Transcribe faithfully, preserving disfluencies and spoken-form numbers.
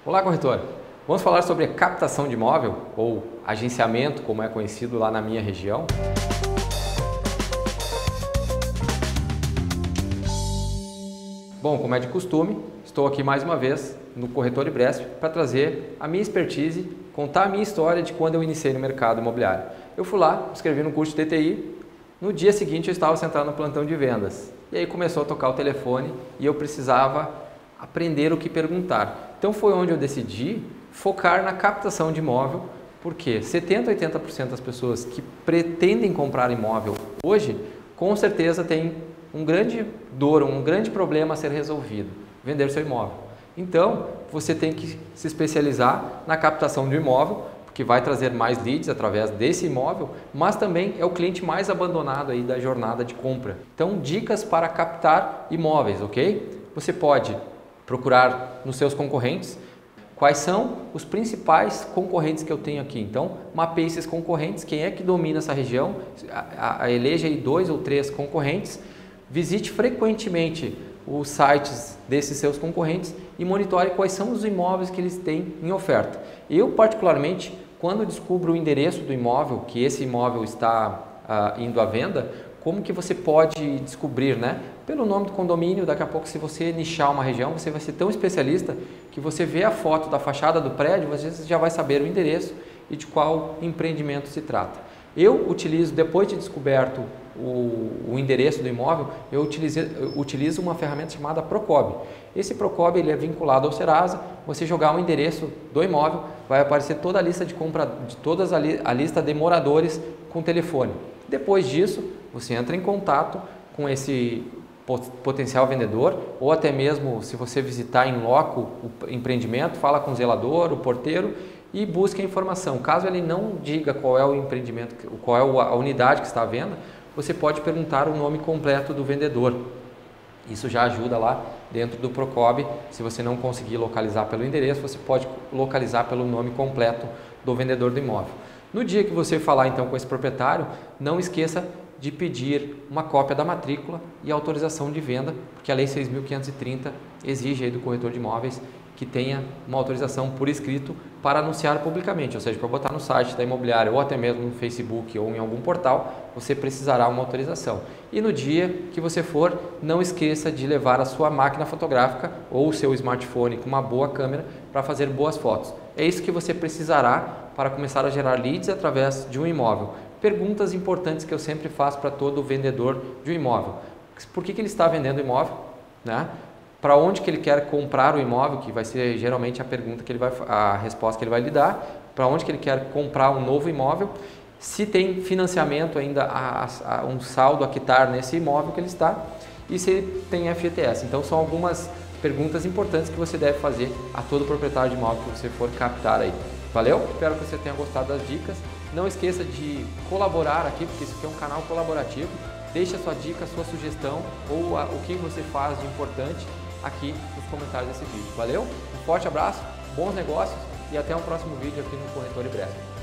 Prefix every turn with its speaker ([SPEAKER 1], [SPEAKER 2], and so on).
[SPEAKER 1] Olá, corretor! Vamos falar sobre a captação de imóvel, ou agenciamento, como é conhecido lá na minha região. Bom, como é de costume, estou aqui mais uma vez no Corretor Ibresp para trazer a minha expertise, contar a minha história de quando eu iniciei no mercado imobiliário. Eu fui lá, escrevi no curso de T T I, no dia seguinte eu estava sentado no plantão de vendas. E aí começou a tocar o telefone e eu precisava aprender o que perguntar. Então foi onde eu decidi focar na captação de imóvel, porque setenta, oitenta por cento das pessoas que pretendem comprar imóvel hoje, com certeza tem um grande dor, um grande problema a ser resolvido, vender seu imóvel. Então, você tem que se especializar na captação de um imóvel, porque vai trazer mais leads através desse imóvel, mas também é o cliente mais abandonado aí da jornada de compra. Então, dicas para captar imóveis, ok? Você pode procurar nos seus concorrentes quais são os principais concorrentes que eu tenho aqui. Então, mapeie esses concorrentes, quem é que domina essa região, a, a, a eleja aí dois ou três concorrentes, visite frequentemente os sites desses seus concorrentes e monitore quais são os imóveis que eles têm em oferta. Eu, particularmente, quando descubro o endereço do imóvel, que esse imóvel está uh, indo à venda, como que você pode descobrir, né? Pelo nome do condomínio, daqui a pouco, se você nichar uma região, você vai ser tão especialista que você vê a foto da fachada do prédio, você já vai saber o endereço e de qual empreendimento se trata. Eu utilizo, depois de descoberto o, o endereço do imóvel, eu utilizo, eu utilizo uma ferramenta chamada Procob. Esse Procob ele é vinculado ao Serasa, você jogar o endereço do imóvel, vai aparecer toda a lista de compra, de todas a, li, a lista de moradores com telefone. Depois disso, você entra em contato com esse potencial vendedor, ou até mesmo se você visitar em loco o empreendimento, fala com o zelador, o porteiro e busca a informação. Caso ele não diga qual é o empreendimento, qual é a unidade que está à venda, você pode perguntar o nome completo do vendedor. Isso já ajuda lá dentro do Procob. Se você não conseguir localizar pelo endereço, você pode localizar pelo nome completo do vendedor do imóvel. No dia que você falar então com esse proprietário, não esqueça de pedir uma cópia da matrícula e autorização de venda, porque a Lei seis mil quinhentos e trinta exige aí do corretor de imóveis que tenha uma autorização por escrito para anunciar publicamente, ou seja, para botar no site da imobiliária ou até mesmo no Facebook ou em algum portal, você precisará uma autorização. E no dia que você for, não esqueça de levar a sua máquina fotográfica ou o seu smartphone com uma boa câmera para fazer boas fotos. É isso que você precisará para começar a gerar leads através de um imóvel. Perguntas importantes que eu sempre faço para todo vendedor de um imóvel. Por que que ele está vendendo o imóvel? Né? Para onde que ele quer comprar o imóvel, que vai ser geralmente a pergunta que ele vai, a resposta que ele vai lhe dar. Para onde que ele quer comprar um novo imóvel? Se tem financiamento ainda, a, a, um saldo a quitar nesse imóvel que ele está. E se ele tem F G T S. Então são algumas perguntas importantes que você deve fazer a todo proprietário de imóvel que você for captar aí. Valeu? Espero que você tenha gostado das dicas. Não esqueça de colaborar aqui, porque isso aqui é um canal colaborativo. Deixe a sua dica, a sua sugestão ou a, o que você faz de importante aqui nos comentários desse vídeo. Valeu? Um forte abraço, bons negócios e até um próximo vídeo aqui no Corretor Ibresp.